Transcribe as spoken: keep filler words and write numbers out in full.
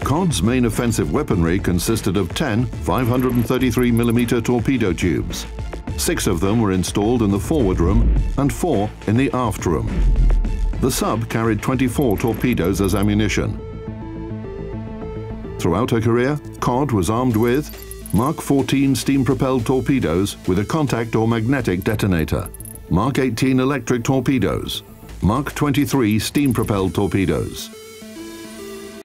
Cod's main offensive weaponry consisted of ten five hundred thirty-three millimeter torpedo tubes. Six of them were installed in the forward room and four in the aft room. The sub carried twenty-four torpedoes as ammunition. Throughout her career, Cod was armed with Mark fourteen steam-propelled torpedoes with a contact or magnetic detonator, Mark eighteen electric torpedoes, Mark twenty-three steam-propelled torpedoes,